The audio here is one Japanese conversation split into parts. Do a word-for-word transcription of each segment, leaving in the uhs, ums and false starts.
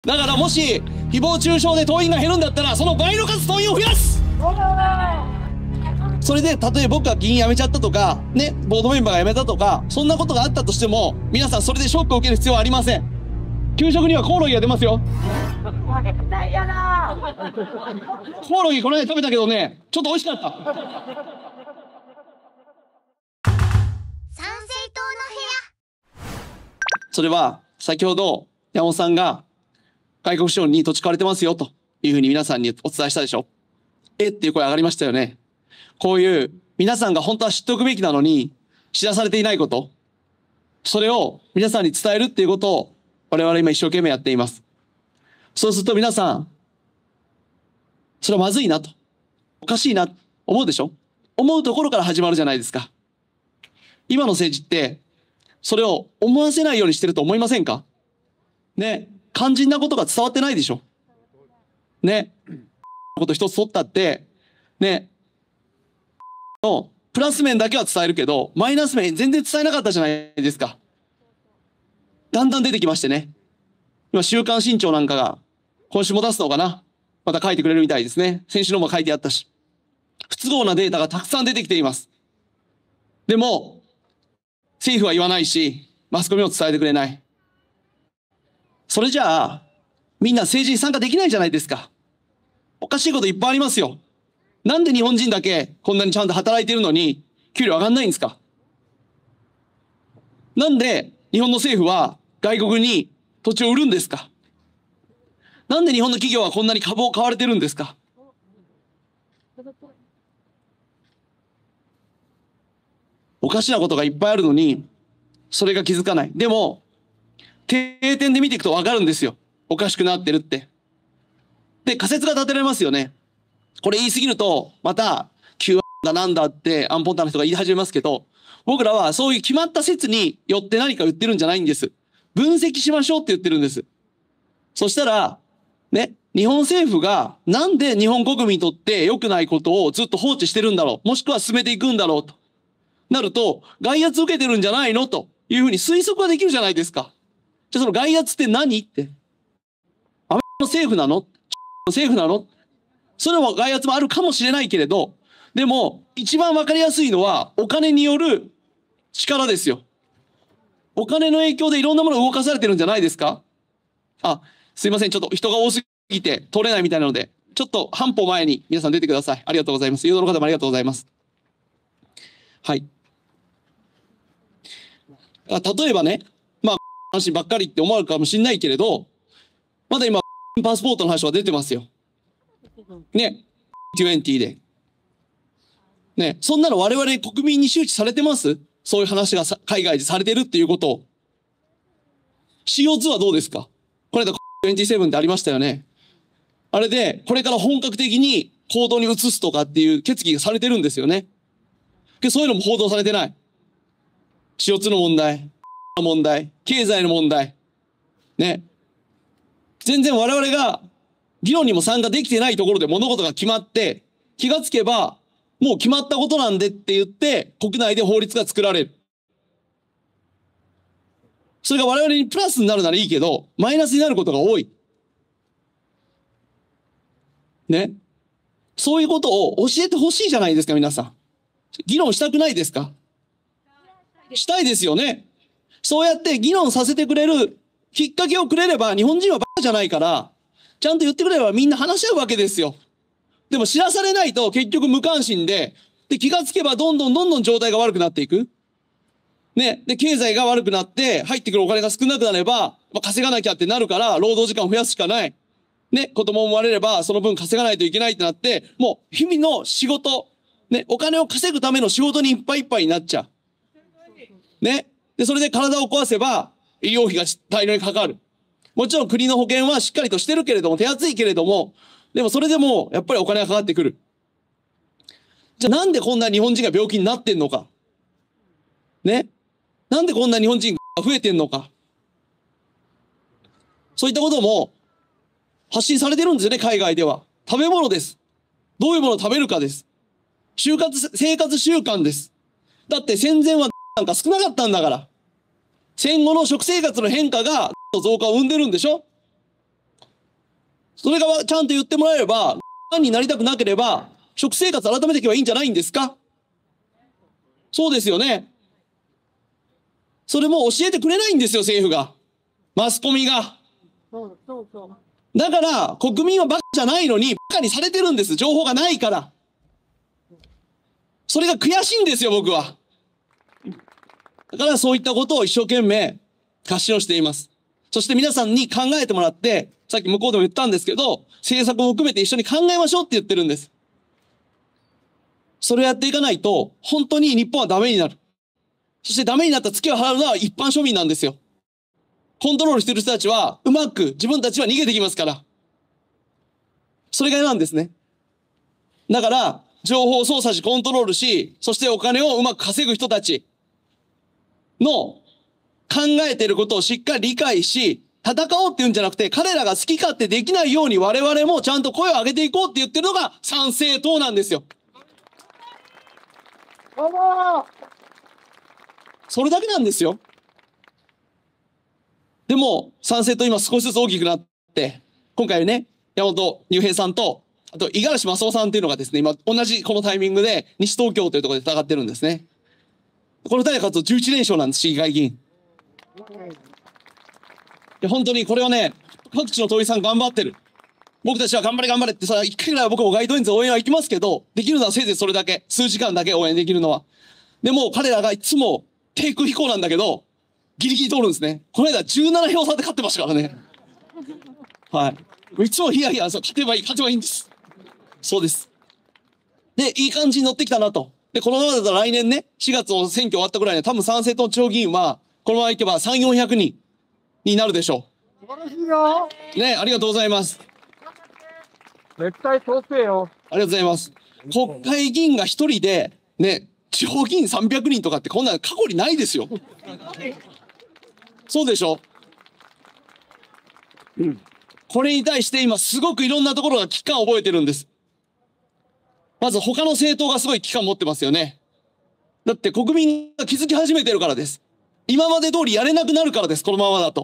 だからもし誹謗中傷で党員が減るんだったらその倍の数党員を増やす。それでたとえ僕が議員辞めちゃったとかね、ボードメンバーが辞めたとかそんなことがあったとしても皆さんそれでショックを受ける必要はありません。給食にはコオロギが出ますよ。コオロギこの間食べたけどね、ちょっと美味しかった。 参政党の部屋。 それは先ほど山本さんが外国資本に土地買われてますよというふうに皆さんにお伝えしたでしょ。えっていう声上がりましたよね。こういう皆さんが本当は知っておくべきなのに知らされていないこと、それを皆さんに伝えるっていうことを我々今一生懸命やっています。そうすると皆さん、それはまずいなと、おかしいなと思うでしょ。思うところから始まるじゃないですか。今の政治ってそれを思わせないようにしてると思いませんかね。肝心なことが伝わってないでしょ。ね。こと一つ取ったって、ね。のプラス面だけは伝えるけど、マイナス面全然伝えなかったじゃないですか。だんだん出てきましてね。今、週刊新潮なんかが、今週も出すのかな、また書いてくれるみたいですね。先週のも書いてあったし。不都合なデータがたくさん出てきています。でも、政府は言わないし、マスコミも伝えてくれない。それじゃあ、みんな政治に参加できないじゃないですか。おかしいこといっぱいありますよ。なんで日本人だけこんなにちゃんと働いているのに、給料上がんないんですか。なんで日本の政府は外国に土地を売るんですか。なんで日本の企業はこんなに株を買われてるんですか。おかしなことがいっぱいあるのに、それが気づかない。でも、定点で見ていくと分かるんですよ。おかしくなってるって。で、仮説が立てられますよね。これ言い過ぎると、また、Q だなんだってアンポンタの人が言い始めますけど、僕らはそういう決まった説によって何か言ってるんじゃないんです。分析しましょうって言ってるんです。そしたら、ね、日本政府がなんで日本国民にとって良くないことをずっと放置してるんだろう、もしくは進めていくんだろうとなると、外圧受けてるんじゃないのというふうに推測ができるじゃないですか。じゃあその外圧って何って。アメリカの政府なの？政府なの？それも外圧もあるかもしれないけれど、でも一番わかりやすいのはお金による力ですよ。お金の影響でいろんなものが動かされてるんじゃないですか。あ、すいません。ちょっと人が多すぎて通れないみたいなので、ちょっと半歩前に皆さん出てください。ありがとうございます。誘導の方もありがとうございます。はい。例えばね、まあ、話ばっかりって思うかもしれないけれど、まだ今、パスポートの話は出てますよ。ね、にじゅうで。ね、そんなの我々国民に周知されてます？そういう話が海外でされてるっていうことを。シーオーツー はどうですか？これだ、にじゅうななってありましたよね。あれで、これから本格的に行動に移すとかっていう決議がされてるんですよね。で、そういうのも報道されてない。シーオーツー の問題、の問題、経済の問題。ね。全然我々が議論にも参加できてないところで物事が決まって、気がつけば、もう決まったことなんでって言って、国内で法律が作られる。それが我々にプラスになるならいいけど、マイナスになることが多い。ね。そういうことを教えてほしいじゃないですか、皆さん。議論したくないですか？したいですよね。そうやって議論させてくれるきっかけをくれれば、日本人はバカじゃないから、ちゃんと言ってくれればみんな話し合うわけですよ。でも知らされないと結局無関心で、で、気がつけばどんどんどんどん状態が悪くなっていく。ね。で、経済が悪くなって、入ってくるお金が少なくなれば、まあ、稼がなきゃってなるから、労働時間を増やすしかない。ね。子供も生まれれば、その分稼がないといけないってなって、もう日々の仕事、ね。お金を稼ぐための仕事にいっぱいいっぱいになっちゃう。ね。で、それで体を壊せば、医療費が大量にかかる。もちろん国の保険はしっかりとしてるけれども、手厚いけれども、でもそれでも、やっぱりお金がかかってくる。じゃあなんでこんな日本人が病気になってんのか。ね。なんでこんな日本人が増えてんのか。そういったことも発信されてるんですよね、海外では。食べ物です。どういうものを食べるかです。就活、生活習慣です。だって戦前はなんか少なかったんだから。戦後の食生活の変化が増加を生んでるんでしょ。 それがちゃんと言ってもらえれば、がんになりたくなければ、食生活改めていけばいいんじゃないんですか？そうですよね。それも教えてくれないんですよ、政府が。マスコミが。 そうそうそう。 だから、国民はバカじゃないのに、バカにされてるんです。情報がないから。それが悔しいんですよ、僕は。だからそういったことを一生懸命、発信をしています。そして皆さんに考えてもらって、さっき向こうでも言ったんですけど、政策も含めて一緒に考えましょうって言ってるんです。それをやっていかないと、本当に日本はダメになる。そしてダメになった月を払うのは一般庶民なんですよ。コントロールしてる人たちは、うまく自分たちは逃げてきますから。それが嫌なんですね。だから、情報を操作し、コントロールし、そしてお金をうまく稼ぐ人たちの考えていることをしっかり理解し、戦おうっていうんじゃなくて、彼らが好き勝手できないように我々もちゃんと声を上げていこうって言ってるのが参政党なんですよ。それだけなんですよ。でも、参政党今少しずつ大きくなって、今回ね、山本雄平さんと、あと、五十嵐正夫さんっていうのがですね、今、同じこのタイミングで、西東京というところで戦ってるんですね。この二人が勝つとじゅういちれん勝なんです、市議会議員。で、本当にこれはね、各地の党員さん頑張ってる。僕たちは頑張れ頑張れってさ、一回ぐらいは僕も街頭演説応援は行きますけど、できるのはせいぜいそれだけ。数時間だけ応援できるのは。でも、彼らがいつも低空飛行なんだけど、ギリギリ通るんですね。この間じゅうなな票差で勝ってましたからね。はい。いつもヒヤヒヤ、そう、勝てばいい、勝てばいいんです。そうです。で、いい感じに乗ってきたなと。で、このままだと来年ね、しがつの選挙終わったぐらいに多分参政党地方議員は、このままいけばさん、よんひゃくにんになるでしょ素晴らしいよ。 う。ね、ありがとうございます。 絶対通せよ。 ありがとうございます。国会議員が一人で、ね、地方議員さんびゃくにんとかってこんなの過去にないですよ。そうでしょ？うん。これに対して今すごくいろんなところが危機感を覚えてるんです。まず他の政党がすごい危機感持ってますよね。だって国民が気づき始めてるからです。今まで通りやれなくなるからです、このままだと。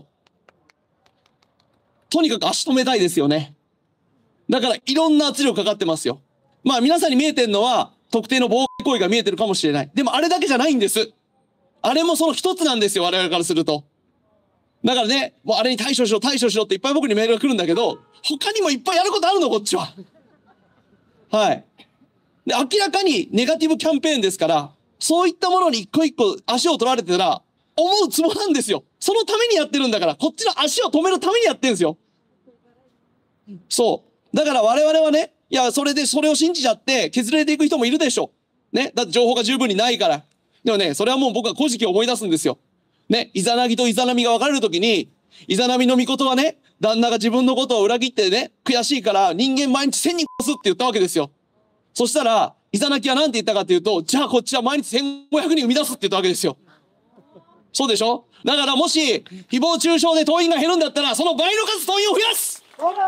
とにかく足止めたいですよね。だからいろんな圧力かかってますよ。まあ皆さんに見えてるのは特定の妨害行為が見えてるかもしれない。でもあれだけじゃないんです。あれもその一つなんですよ、我々からすると。だからね、もうあれに対処しろ、対処しろっていっぱい僕にメールが来るんだけど、他にもいっぱいやることあるの、こっちは。はい。で、明らかにネガティブキャンペーンですから、そういったものに一個一個足を取られてたら、思うツボなんですよ。そのためにやってるんだから、こっちの足を止めるためにやってるんですよ。そう。だから我々はね、いや、それでそれを信じちゃって削れていく人もいるでしょ。ね。だって情報が十分にないから。でもね、それはもう僕は古事記を思い出すんですよ。ね。イザナギとイザナミが分かれるときに、イザナミの御事はね、旦那が自分のことを裏切ってね、悔しいから人間毎日千人殺すって言ったわけですよ。そしたら、イザナキは何て言ったかっていうと、じゃあこっちは毎日せんごひゃくにん生み出すって言ったわけですよ。そうでしょ？だからもし、誹謗中傷で党員が減るんだったら、その倍の数党員を増やす！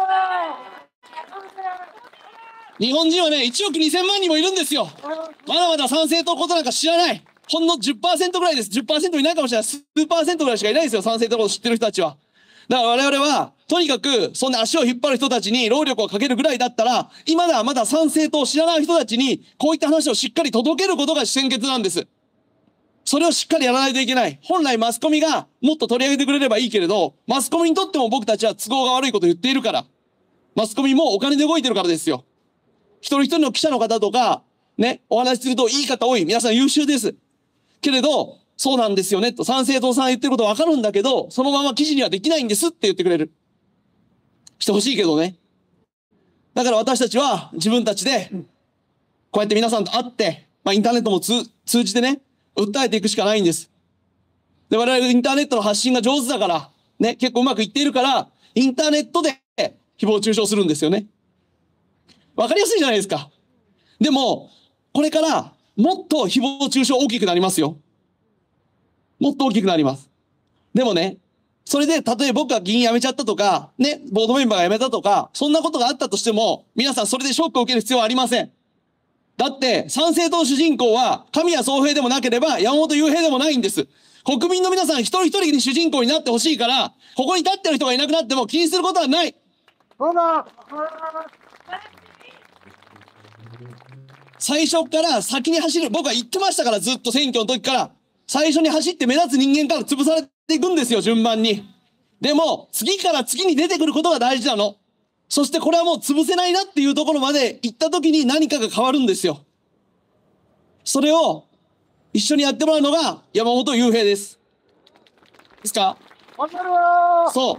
日本人はね、いちおくにせんまんにんもいるんですよ。まだまだ参政党のことなんか知らない。ほんの じゅっパーセント ぐらいです。じゅっパーセント いないかもしれない。数パーセントぐらいしかいないですよ。参政党のこと知ってる人たちは。だから我々は、とにかく、そんな足を引っ張る人たちに労力をかけるぐらいだったら、今だまだ参政党を知らない人たちに、こういった話をしっかり届けることが先決なんです。それをしっかりやらないといけない。本来マスコミがもっと取り上げてくれればいいけれど、マスコミにとっても僕たちは都合が悪いことを言っているから。マスコミもお金で動いてるからですよ。一人一人の記者の方とか、ね、お話しするといい方多い。皆さん優秀です。けれど、そうなんですよね、と。参政党さん言ってることわかるんだけど、そのまま記事にはできないんですって言ってくれる。してほしいけどね。だから私たちは自分たちで、こうやって皆さんと会って、まあインターネットも通じてね、訴えていくしかないんです。で、我々インターネットの発信が上手だから、ね、結構うまくいっているから、インターネットで誹謗中傷するんですよね。わかりやすいじゃないですか。でも、これからもっと誹謗中傷大きくなりますよ。もっと大きくなります。でもね、それで、例えば僕が議員辞めちゃったとか、ね、ボードメンバーが辞めたとか、そんなことがあったとしても、皆さんそれでショックを受ける必要はありません。だって、参政党主人公は、神谷宗平でもなければ、山本雄平でもないんです。国民の皆さん一人一人に主人公になってほしいから、ここに立ってる人がいなくなっても気にすることはない。 ほら最初から先に走る。僕は言ってましたから、ずっと選挙の時から。最初に走って目立つ人間から潰されていくんですよ、順番に。でも、次から次に出てくることが大事なの。そしてこれはもう潰せないなっていうところまで行った時に何かが変わるんですよ。それを一緒にやってもらうのが山本雄平です。ですか？ わかるわそう。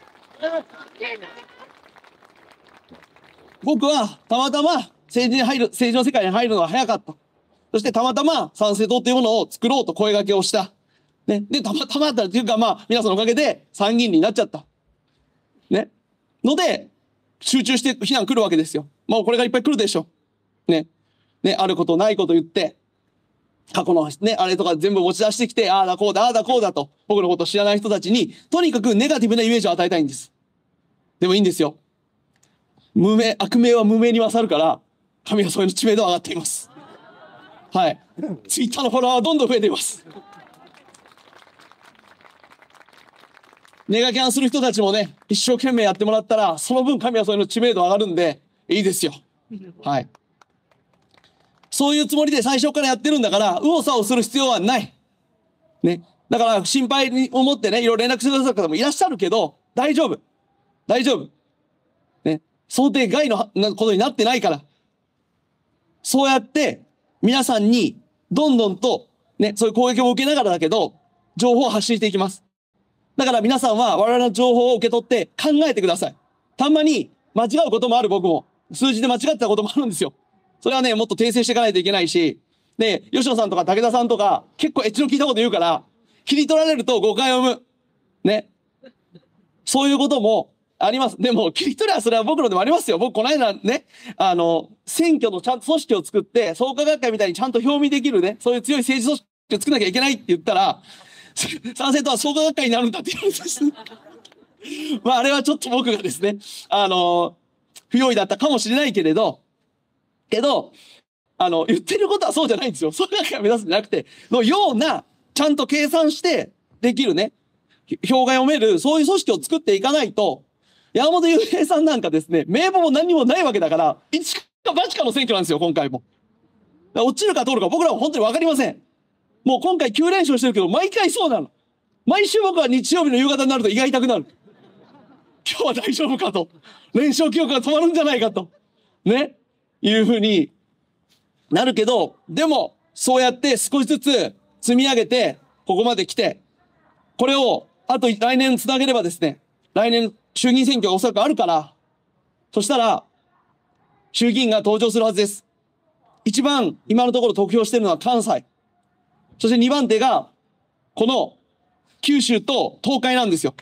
僕はたまたま政治に入る、政治の世界に入るのが早かった。そしてたまたま参政党というものを作ろうと声掛けをした。ね。で、たまたまだったというか、まあ、皆さんのおかげで参議院になっちゃった。ね。ので、集中して非難来るわけですよ。もうこれがいっぱい来るでしょ。ね。ね、あることないこと言って、過去のね、あれとか全部持ち出してきて、ああだこうだ、ああだこうだと、僕のことを知らない人たちに、とにかくネガティブなイメージを与えたいんです。でもいいんですよ。無名、悪名は無名に勝るから、神はそういう知名度は上がっています。はい。ツイッターのフォロワーはどんどん増えています。ネガキャンする人たちもね、一生懸命やってもらったら、その分神はそういうの知名度上がるんで、いいですよ。はい。そういうつもりで最初からやってるんだから、右往左往する必要はない。ね。だから心配に思ってね、いろいろ連絡してくださる方もいらっしゃるけど、大丈夫。大丈夫。ね。想定外のことになってないから。そうやって、皆さんに、どんどんと、ね、そういう攻撃を受けながらだけど、情報を発信していきます。だから皆さんは我々の情報を受け取って考えてください。たまに間違うこともある僕も。数字で間違ってたこともあるんですよ。それはね、もっと訂正していかないといけないし、で、吉野さんとか武田さんとか結構エッジの効いたこと言うから、切り取られると誤解を生む。ね。そういうこともあります。でも、切り取りはそれは僕のでもありますよ。僕この間ね、あの、選挙のちゃんと組織を作って、創価学会みたいにちゃんと表明できるね、そういう強い政治組織を作らなきゃいけないって言ったら、参政党は創価学会になるんだって言われたんです。まあ、あれはちょっと僕がですね、あの、不用意だったかもしれないけれど、けど、あの、言ってることはそうじゃないんですよ。創価学会を目指すんじゃなくて、のような、ちゃんと計算してできるね、表が読める、そういう組織を作っていかないと、山本雄平さんなんかですね、名簿も何にもないわけだから、一か八かの選挙なんですよ、今回も。落ちるか通るか僕らは本当にわかりません。もう今回きゅう連勝してるけど、毎回そうなの。毎週僕は日曜日の夕方になると胃が痛くなる。今日は大丈夫かと。連勝記録が止まるんじゃないかと。ね。いうふうになるけど、でも、そうやって少しずつ積み上げて、ここまで来て、これを、あと来年つなげればですね、来年衆議院選挙がおそらくあるから、そしたら、衆議院が登場するはずです。一番今のところ得票しているのは関西。そしてにばん手が、この九州と東海なんですよ。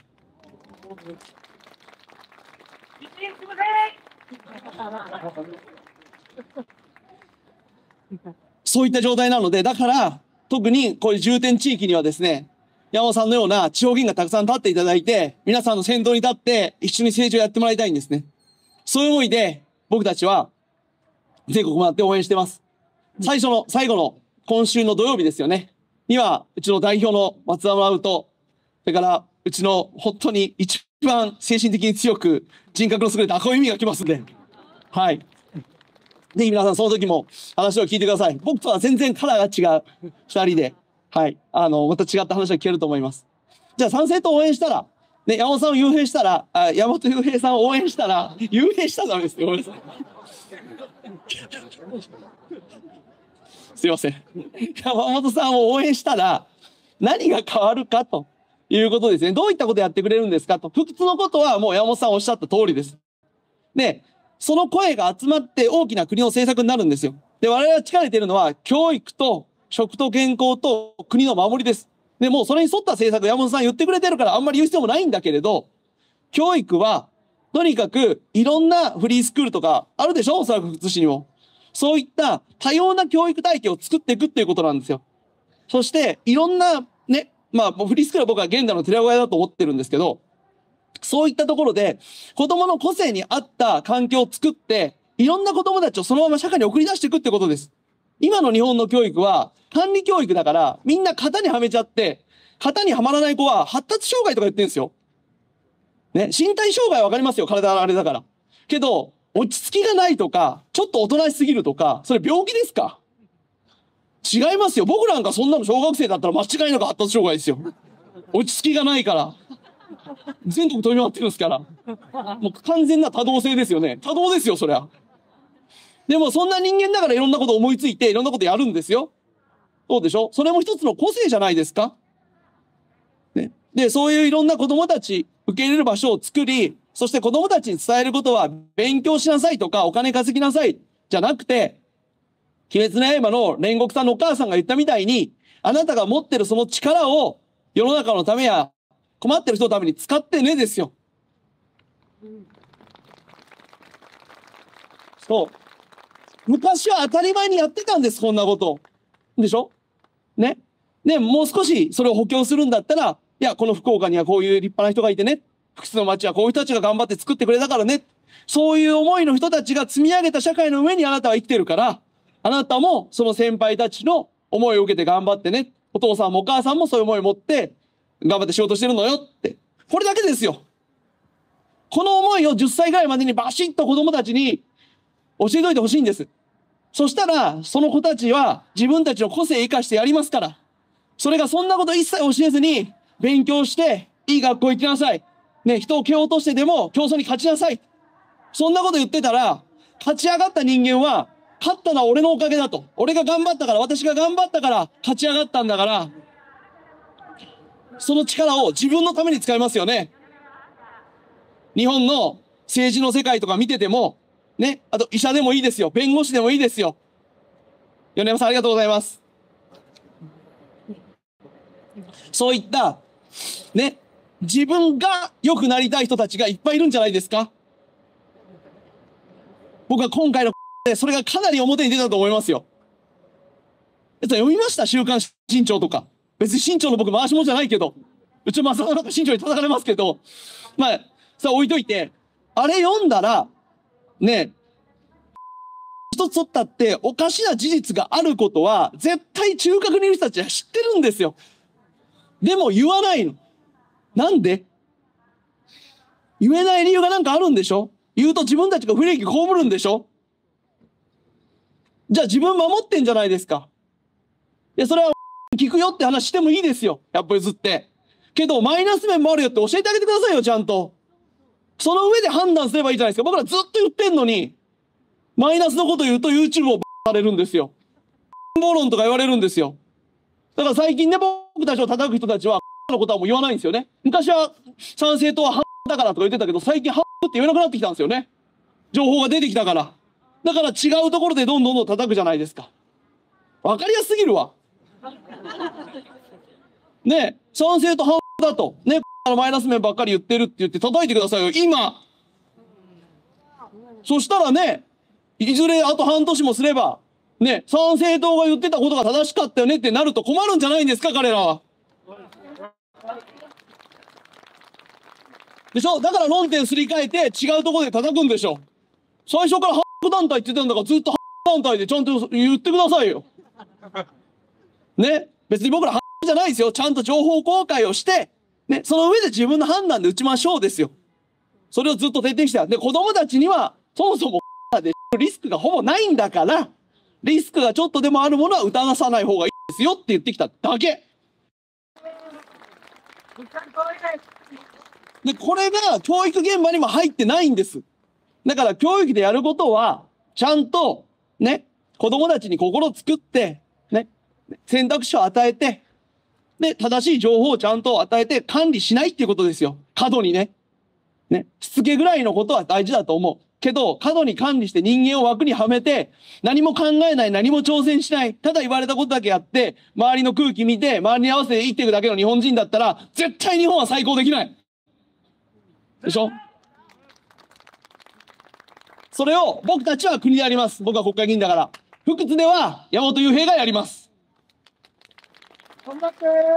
そういった状態なので、だから、特にこういう重点地域にはですね、山本さんのような地方議員がたくさん立っていただいて、皆さんの先頭に立って一緒に政治をやってもらいたいんですね。そういう思いで、僕たちは全国回って応援してます。最初の、最後の今週の土曜日ですよね。には、うちの代表の松田直と、それから、うちの本当に一番精神的に強く人格の優れた赤尾由美が来ますんで、はい。ぜひ皆さんその時も話を聞いてください。僕とは全然カラーが違う二人で、はい。あの、また違った話が聞けると思います。じゃあ参政党を応援したら、ね、山本さんを幽閉したら、あ山本幽閉さんを応援したら、幽閉したらダメですよ。ごめんなさい。すいません。山本さんを応援したら、何が変わるかということですね。どういったことやってくれるんですかと。不屈のことはもう山本さんおっしゃった通りです。で、その声が集まって大きな国の政策になるんですよ。で、我々が力入れているのは、教育と食と健康と国の守りです。で、もうそれに沿った政策山本さん言ってくれてるからあんまり言う必要もないんだけれど、教育は、とにかくいろんなフリースクールとかあるでしょおそらく福津市にも。そういった多様な教育体系を作っていくっていうことなんですよ。そして、いろんな、ね、まあ、フリースクールは僕は現代の寺小屋だと思ってるんですけど、そういったところで、子供の個性に合った環境を作って、いろんな子供たちをそのまま社会に送り出していくってことです。今の日本の教育は、管理教育だから、みんな型にはめちゃって、型にはまらない子は発達障害とか言ってるんですよ。 ね、身体障害はわかりますよ。体があれだから。けど、落ち着きがないとか、ちょっとおとなしすぎるとか、それ病気ですか？違いますよ。僕なんかそんなの小学生だったら間違いなく発達障害ですよ。落ち着きがないから。全国飛び回ってるんですから。もう完全な多動性ですよね。多動ですよ、そりゃ。でもそんな人間だからいろんなこと思いついていろんなことやるんですよ。そうでしょ？それも一つの個性じゃないですか。ね。で、そういういろんな子供たち、受け入れる場所を作り、そして子供たちに伝えることは、勉強しなさいとか、お金稼ぎなさい、じゃなくて、鬼滅の刃の煉獄さんのお母さんが言ったみたいに、あなたが持ってるその力を世の中のためや困ってる人のために使ってねですよ。そう。昔は当たり前にやってたんです、こんなこと。でしょ？ね。ね、もう少しそれを補強するんだったら、いや、この福岡にはこういう立派な人がいてね。福津の町はこういう人たちが頑張って作ってくれたからね。そういう思いの人たちが積み上げた社会の上にあなたは生きてるから、あなたもその先輩たちの思いを受けて頑張ってね。お父さんもお母さんもそういう思いを持って頑張って仕事してるのよって。これだけですよ。この思いをじゅっさいぐらいまでにバシッと子供たちに教えといてほしいんです。そしたら、その子たちは自分たちの個性を生かしてやりますから。それがそんなこと一切教えずに、勉強して、いい学校行きなさい。ね、人を蹴落としてでも競争に勝ちなさい。そんなこと言ってたら、勝ち上がった人間は、勝ったのは俺のおかげだと。俺が頑張ったから、私が頑張ったから勝ち上がったんだから、その力を自分のために使いますよね。日本の政治の世界とか見てても、ね、あと医者でもいいですよ。弁護士でもいいですよ。米山さんありがとうございます。そういった、ね、自分が良くなりたい人たちがいっぱいいるんじゃないですか。僕は今回のでそれがかなり表に出たと思いますよ。読みました？週刊新潮とか。別に新潮の僕回しもんじゃないけど、うちも朝中新潮に叩かれますけど、まあ、さあ置いといて、あれ読んだら、ね、一つ取ったっておかしな事実があることは絶対中核にいる人たちは知ってるんですよ。でも言わないの。なんで？言えない理由がなんかあるんでしょ？言うと自分たちが不利益被るんでしょ？じゃあ自分守ってんじゃないですか。いや、それは聞くよって話してもいいですよ。やっぱりずって。けどマイナス面もあるよって教えてあげてくださいよ、ちゃんと。その上で判断すればいいじゃないですか。僕らずっと言ってんのに、マイナスのこと言うと YouTube をされるんですよ。暴論とか言われるんですよ。だから最近ね、僕たちを叩く人たちはのことはもう言わないんですよね。昔は参政党は反だからとか言ってたけど、最近反って言えなくなってきたんですよね。情報が出てきたから。だから違うところでどんどんどん叩くじゃないですか。わかりやすすぎるわ。ねえ、賛成と反だと。ね、あのマイナス面ばっかり言ってるって言って叩いてくださいよ、今。そしたらね、いずれあと半年もすれば、ね、参政党が言ってたことが正しかったよねってなると困るんじゃないんですか、彼らは。でしょ？だから論点すり替えて違うところで叩くんでしょ。最初から反団体って言ってたんだからずっと反団体でちゃんと言ってくださいよ。ね、別に僕ら反じゃないですよ。ちゃんと情報公開をして、ね、その上で自分の判断で打ちましょうですよ。それをずっと徹底してた。で、子供たちにはそもそもでリスクがほぼないんだから、リスクがちょっとでもあるものは疑わさない方がいいですよって言ってきただけ。で、これが教育現場にも入ってないんです。だから教育でやることは、ちゃんと、ね、子供たちに心を作って、ね、選択肢を与えて、で、正しい情報をちゃんと与えて管理しないっていうことですよ。過度にね。ね、しつけぐらいのことは大事だと思う。けど、過度に管理して人間を枠にはめて、何も考えない、何も挑戦しない、ただ言われたことだけやって、周りの空気見て、周りに合わせて生きていくだけの日本人だったら、絶対日本は再興できない。でしょ？それを僕たちは国でやります。僕は国会議員だから。福津では山本雄平がやります。 頑張って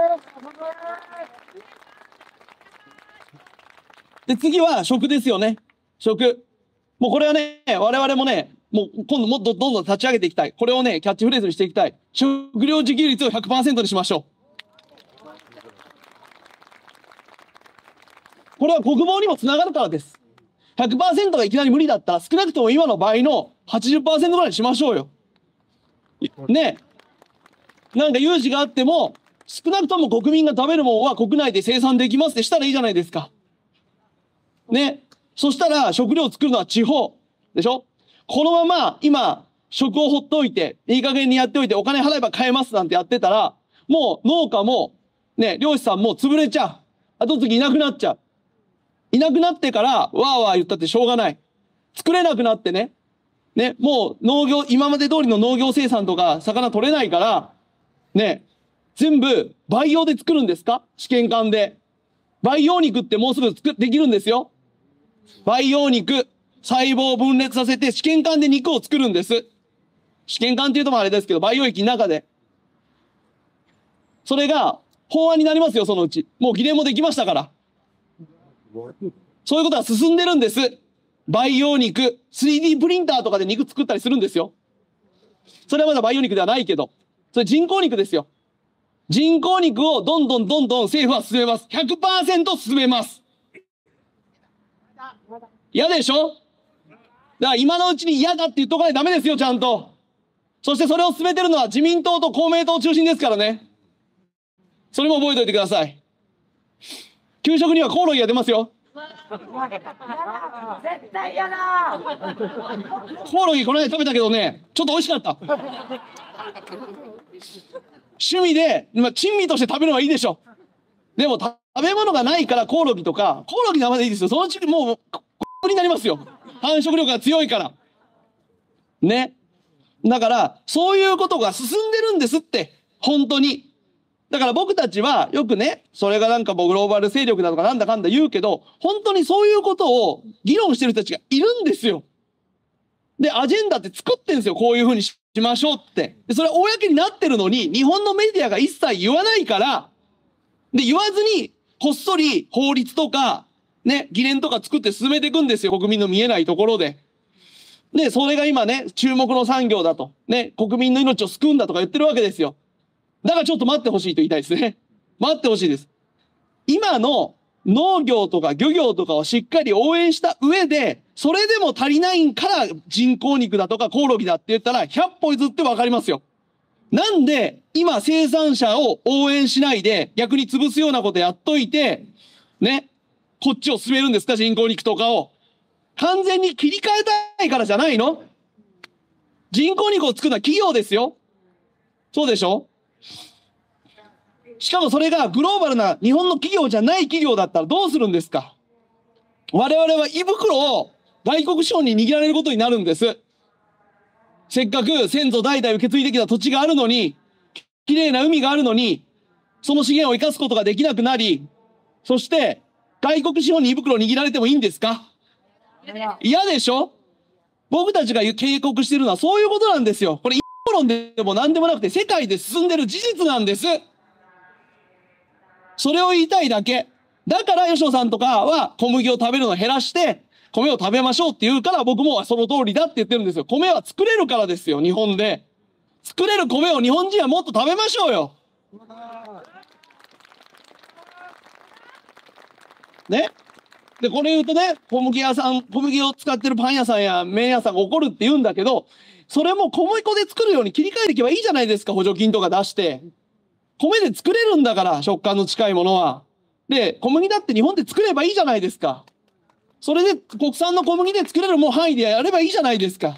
で、次は食ですよね。食。もうこれはね、我々もね、もう今度もっとどんどん立ち上げていきたい。これをね、キャッチフレーズにしていきたい。食料自給率を ひゃくパーセント にしましょう。 これは国防にもつながるからです。ひゃくパーセント がいきなり無理だったら、少なくとも今の倍の はちじゅっパーセント ぐらいにしましょうよ。ね。なんか有事があっても、少なくとも国民が食べるものは国内で生産できますってしたらいいじゃないですか。ね。そしたら食料を作るのは地方。でしょ？このまま今、食をほっといて、いい加減にやっておいてお金払えば買えますなんてやってたら、もう農家も、ね、漁師さんも潰れちゃう。後継ぎいなくなっちゃう。いなくなってから、わーわー言ったってしょうがない。作れなくなってね。ね、もう農業、今まで通りの農業生産とか魚取れないから、ね、全部培養で作るんですか？試験管で。培養肉ってもうすぐ作できるんですよ。培養肉、細胞を分裂させて試験管で肉を作るんです。試験管っていうともあれですけど、培養液の中で。それが法案になりますよ、そのうち。もう議連もできましたから。そういうことは進んでるんです。培養肉、スリーディー プリンターとかで肉作ったりするんですよ。それはまだ培養肉ではないけど、それ人工肉ですよ。人工肉をどんどんどんどん政府は進めます。ひゃくパーセント 進めます。嫌でしょ？だから今のうちに嫌だって言っとかないとダメですよ、ちゃんと。そしてそれを進めてるのは自民党と公明党中心ですからね。それも覚えておいてください。給食にはコオロギが出ますよ。 絶対嫌だ。 コオロギこの間食べたけどね、ちょっと美味しかった。趣味で、まあ、珍味として食べるのはいいでしょ。でも食べ物がないからコオロギとか、コオロギ生でいいですよ。そのうちもう、ここになりますよ。繁殖力が強いから。ね。だから、そういうことが進んでるんですって。本当に。だから僕たちはよくね、それがなんかもうグローバル勢力だとかなんだかんだ言うけど、本当にそういうことを議論してる人たちがいるんですよ。で、アジェンダって作ってんですよ。こういうふうにしましょうって。で、それ公になってるのに、日本のメディアが一切言わないから、で、言わずに、こっそり法律とか、ね、議連とか作って進めていくんですよ。国民の見えないところで。で、それが今ね、注目の産業だと。ね、国民の命を救うんだとか言ってるわけですよ。だからちょっと待ってほしいと言いたいですね。待ってほしいです。今の農業とか漁業とかをしっかり応援した上で、それでも足りないから人工肉だとかコオロギだって言ったらひゃっぽ譲ってわかりますよ。なんで今生産者を応援しないで逆に潰すようなことやっといて、ね、こっちを進めるんですか？人工肉とかを。完全に切り替えたいからじゃないの？人工肉を作るのは企業ですよ。そうでしょ？しかもそれがグローバルな日本の企業じゃない企業だったらどうするんですか？我々は胃袋を外国資本に握られることになるんです。せっかく先祖代々受け継いできた土地があるのに、きれいな海があるのに、その資源を生かすことができなくなり、そして外国資本に胃袋を握られてもいいんですか？嫌でしょ？僕たちが警告しているのはそういうことなんですよ。これ、陰謀論でも何でもなくて世界で進んでる事実なんです。それを言いたいだけ。だから吉野さんとかは小麦を食べるのを減らして米を食べましょうって言うから僕もその通りだって言ってるんですよ。米は作れるからですよ、日本で。作れる米を日本人はもっと食べましょうよ。ね。で、これ言うとね、小麦屋さん、小麦を使ってるパン屋さんや麺屋さんが怒るって言うんだけど、それも小麦粉で作るように切り替えていけばいいじゃないですか、補助金とか出して。米で作れるんだから、食感の近いものは。で、小麦だって日本で作ればいいじゃないですか。それで国産の小麦で作れるもう範囲でやればいいじゃないですか。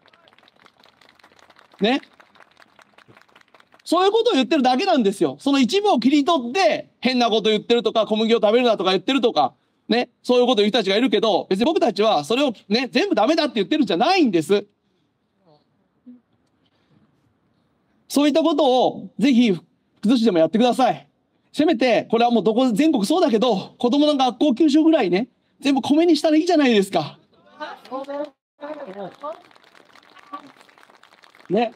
ね。そういうことを言ってるだけなんですよ。その一部を切り取って変なこと言ってるとか、小麦を食べるなとか言ってるとか、ね。そういうことを言う人たちがいるけど、別に僕たちはそれをね、全部ダメだって言ってるんじゃないんです。そういったことをぜひ崩しでもやってください。せめて、これはもうどこ、全国そうだけど、子供の学校給食ぐらいね、全部米にしたらいいじゃないですか。ね。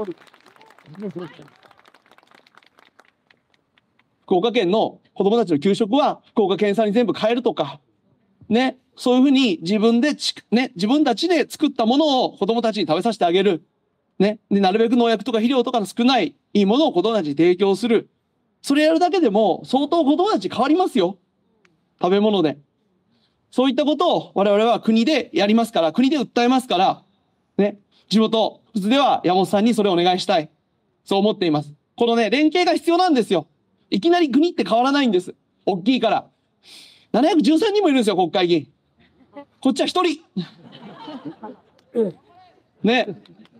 福岡県の子供たちの給食は福岡県産に全部変えるとか、ね。そういうふうに自分でち、ね、自分たちで作ったものを子供たちに食べさせてあげる。ね。で、なるべく農薬とか肥料とかの少ないいいものを子供たちに提供する。それやるだけでも相当子供たち変わりますよ。食べ物で。 そういったことを我々は国でやりますから、国で訴えますから、ね、地元、普通では山本さんにそれをお願いしたい。そう思っています。このね、連携が必要なんですよ。いきなり国って変わらないんです。大きいから。ななひゃくじゅうさんにんもいるんですよ、国会議員。こっちはひとり。ね。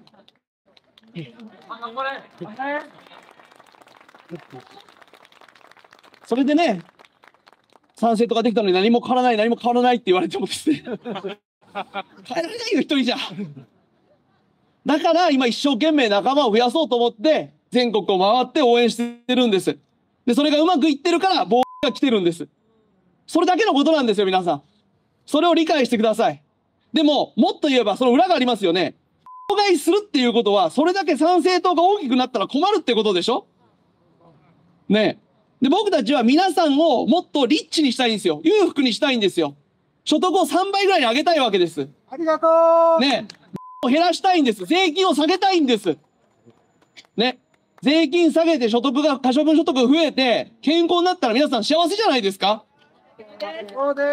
それでね、賛成とかできたのに何も変わらない、何も変わらないって言われてもですね、変えられないよ、一人じゃ。だから今一生懸命仲間を増やそうと思って、全国を回って応援してるんです。で、それがうまくいってるから、棒が来てるんです。それだけのことなんですよ、皆さん。それを理解してください。でも、もっと言えば、その裏がありますよね。妨害するっていうことは、それだけ参政党が大きくなったら困るってことでしょねえ。で、僕たちは皆さんをもっとリッチにしたいんですよ。裕福にしたいんですよ。所得をさんばいぐらいに上げたいわけです。 ありがとう。 ねえ。減らしたいんです。税金を下げたいんです。ね。税金下げて所得が、可処分所得が増えて、健康になったら皆さん幸せじゃないですか？ そうです。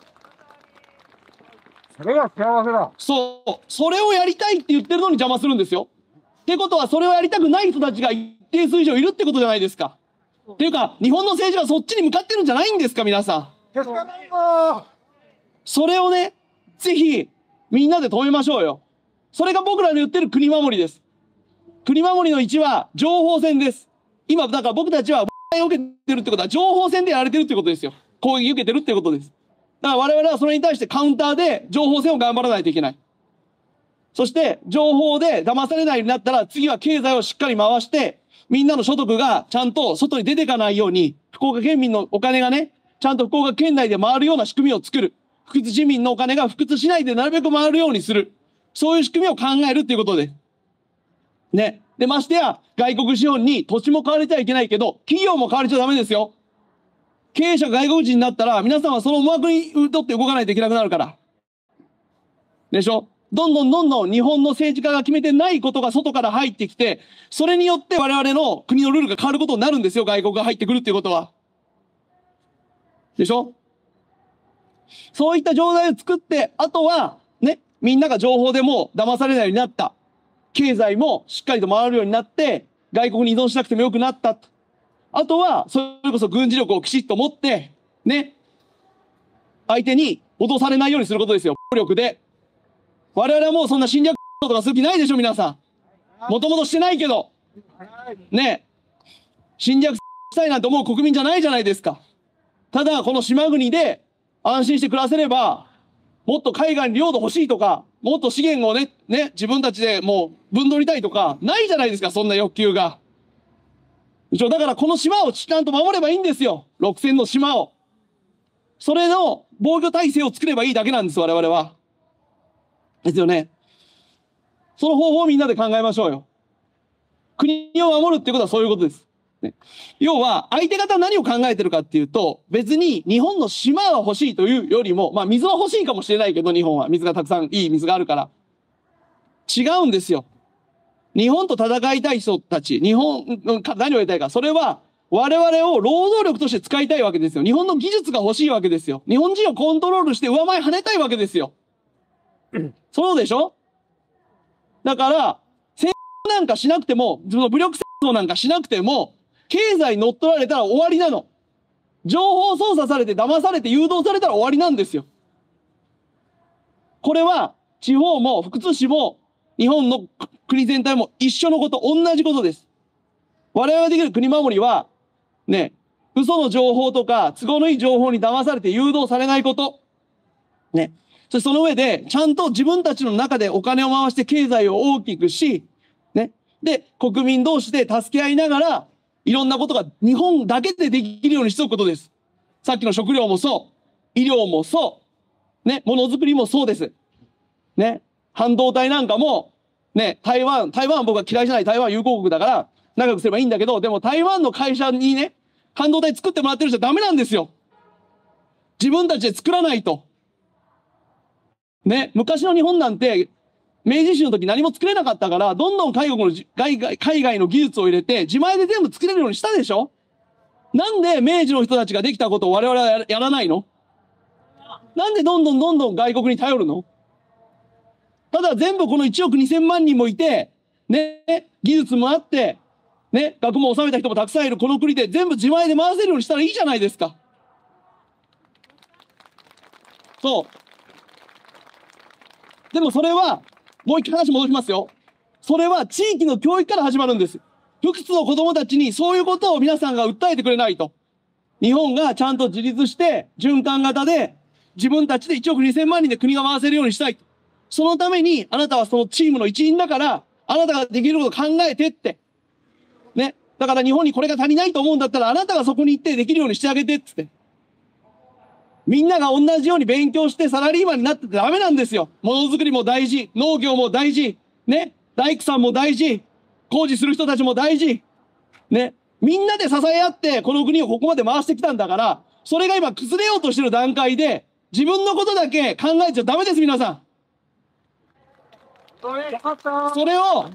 それが幸せだ。 そう。それをやりたいって言ってるのに邪魔するんですよ。ってことは、それをやりたくない人たちが一定数以上いるってことじゃないですか。っていうか、日本の政治はそっちに向かってるんじゃないんですか、皆さん。 決かないぞ。 それをね、ぜひ、みんなで止めましょうよ。それが僕らの言ってる国守りです。国守りのいちは、情報戦です。今、だから僕たちは、を受けてるってことは、情報戦でやられてるってことですよ。攻撃受けてるってことです。だから我々はそれに対してカウンターで情報戦を頑張らないといけない。そして、情報で騙されないようになったら、次は経済をしっかり回して、みんなの所得がちゃんと外に出ていかないように、福岡県民のお金がね、ちゃんと福岡県内で回るような仕組みを作る。福津市民のお金が福津市内でなるべく回るようにする。そういう仕組みを考えるっていうことです。ね。で、ましてや、外国資本に土地も買われちゃいけないけど、企業も買われちゃダメですよ。経営者が外国人になったら、皆さんはその思惑にとって動かないといけなくなるから。でしょ？どんどんどんどん日本の政治家が決めてないことが外から入ってきて、それによって我々の国のルールが変わることになるんですよ、外国が入ってくるっていうことは。でしょ？そういった状態を作って、あとは、ね、みんなが情報でも騙されないようになった。経済もしっかりと回るようになって、外国に依存しなくてもよくなった。あとは、それこそ軍事力をきちっと持って、ね、相手に脅されないようにすることですよ、暴力で。我々はもうそんな侵略とかする気ないでしょ、皆さん。もともとしてないけど。ね、侵略したいなんて思う国民じゃないじゃないですか。ただ、この島国で安心して暮らせれば、もっと海外に領土欲しいとか、もっと資源をね、ね、自分たちでもう分取りたいとか、ないじゃないですか、そんな欲求が。だからこの島をちゃんと守ればいいんですよ。ろくせんの島を。それの防御体制を作ればいいだけなんです、我々は。ですよね。その方法をみんなで考えましょうよ。国を守るっていうことはそういうことです。ね、要は、相手方は何を考えてるかっていうと、別に日本の島が欲しいというよりも、まあ水は欲しいかもしれないけど、日本は水がたくさんいい水があるから。違うんですよ。日本と戦いたい人たち、日本、何をやりたいか。それは、我々を労働力として使いたいわけですよ。日本の技術が欲しいわけですよ。日本人をコントロールして上前跳ねたいわけですよ。そうでしょ？だから、戦争なんかしなくても、その武力戦争なんかしなくても、経済乗っ取られたら終わりなの。情報操作されて騙されて誘導されたら終わりなんですよ。これは、地方も福津市も、日本の国全体も一緒のこと、同じことです。我々ができる国守りは、ね、嘘の情報とか、都合のいい情報に騙されて誘導されないこと。ね。そしてその上で、ちゃんと自分たちの中でお金を回して経済を大きくし、ね。で、国民同士で助け合いながら、いろんなことが日本だけでできるようにしておくことです。さっきの食料もそう。医療もそう。ね。ものづくりもそうです。ね。半導体なんかも、ね、台湾、台湾は僕は嫌いじゃない、台湾は友好国だから、仲良くすればいいんだけど、でも台湾の会社にね、半導体作ってもらってる人はダメなんですよ。自分たちで作らないと。ね、昔の日本なんて、明治維新の時何も作れなかったから、どんどん海外の、海外、海外の技術を入れて、自前で全部作れるようにしたでしょ？なんで明治の人たちができたことを我々はやらないの？ なんでどんどんどんどん外国に頼るの？ただ全部このいちおくにせんまん人もいて、ね、技術もあって、ね、学問を収めた人もたくさんいるこの国で全部自前で回せるようにしたらいいじゃないですか。そう。でもそれは、もう一回話戻しますよ。それは地域の教育から始まるんです。福津の子供たちにそういうことを皆さんが訴えてくれないと。日本がちゃんと自立して循環型で自分たちでいちおくにせんまん人で国が回せるようにしたい。そのためにあなたはそのチームの一員だからあなたができることを考えてって。ね。だから日本にこれが足りないと思うんだったらあなたがそこに行ってできるようにしてあげてっつって。みんなが同じように勉強してサラリーマンになっててダメなんですよ。ものづくりも大事。農業も大事。ね。大工さんも大事。工事する人たちも大事。ね。みんなで支え合ってこの国をここまで回してきたんだから、それが今崩れようとしてる段階で、自分のことだけ考えちゃダメです、皆さん。それを、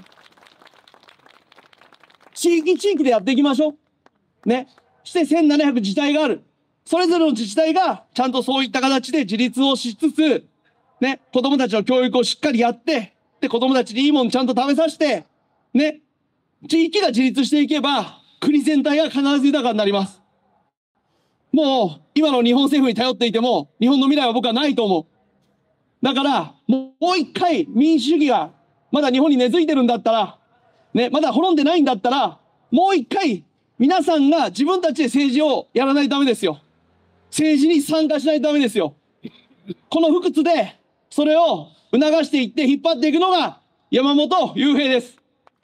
地域地域でやっていきましょう。ね。してせんななひゃく自治体がある。それぞれの自治体がちゃんとそういった形で自立をしつつ、ね、子供たちの教育をしっかりやって、で、子供たちにいいもんちゃんと食べさせて、ね、地域が自立していけば、国全体が必ず豊かになります。もう、今の日本政府に頼っていても、日本の未来は僕はないと思う。だから、もう一回民主主義がまだ日本に根付いてるんだったら、ね、まだ滅んでないんだったら、もう一回皆さんが自分たちで政治をやらないとダメですよ。政治に参加しないとダメですよ。この福津で、それを促していって引っ張っていくのが山本雄平です。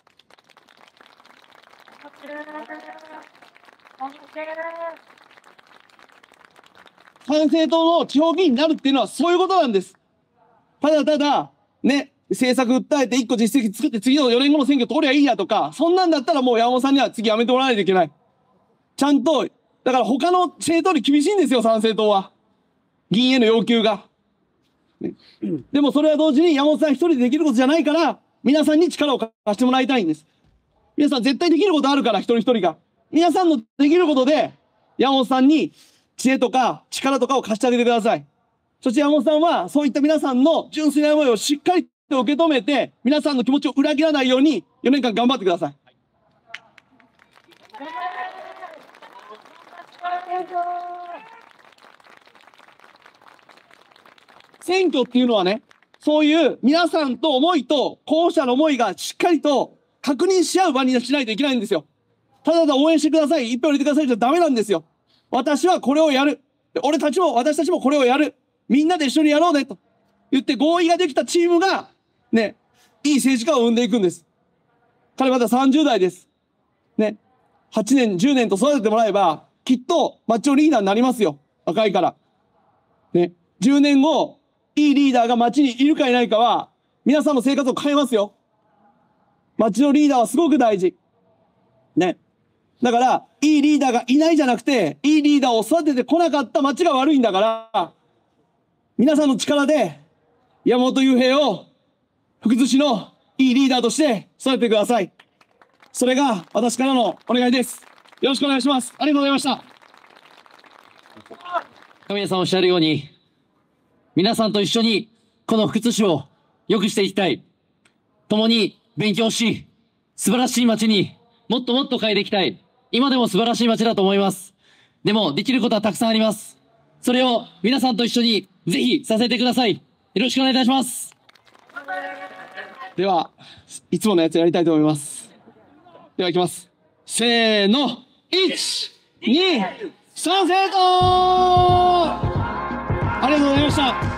参政党の地方議員になるっていうのはそういうことなんです。ただただ、ね、政策訴えて一個実績作って次のよねんごの選挙通りゃいいやとか、そんなんだったらもう山本さんには次やめてもらわないといけない。ちゃんと、だから他の政党に厳しいんですよ、参政党は。議員への要求が。ね、でもそれは同時に山本さん一人でできることじゃないから、皆さんに力を貸してもらいたいんです。皆さん絶対できることあるから、一人一人が。皆さんのできることで、山本さんに知恵とか力とかを貸してあげてください。そして山本さんは、そういった皆さんの純粋な思いをしっかりと受け止めて、皆さんの気持ちを裏切らないように、よねんかん頑張ってください。選挙っていうのはね、そういう皆さんと思いと候補者の思いがしっかりと確認し合う場にしないといけないんですよ。ただただ応援してください、一票入れてくださいじゃダメなんですよ。私はこれをやる。俺たちも、私たちもこれをやる。みんなで一緒にやろうね、と言って合意ができたチームが、ね、いい政治家を生んでいくんです。彼まださんじゅう代です。ね。はちねん、じゅうねんと育ててもらえば、きっと町のリーダーになりますよ。若いから。ね。じゅうねんご、いいリーダーが町にいるかいないかは、皆さんの生活を変えますよ。町のリーダーはすごく大事。ね。だから、いいリーダーがいないじゃなくて、いいリーダーを育ててこなかった町が悪いんだから、皆さんの力で、山本雄平を、福津市のいいリーダーとして育ててください。それが私からのお願いです。よろしくお願いします。ありがとうございました。 神谷さんおっしゃるように、皆さんと一緒にこの福津市を良くしていきたい。共に勉強し、素晴らしい街にもっともっと変えていきたい。今でも素晴らしい街だと思います。でもできることはたくさんあります。それを皆さんと一緒にぜひさせてください。よろしくお願いいたします。 では、いつものやつやりたいと思います。では、いきます。せーの、いち、に、さん、成功！ありがとうございました。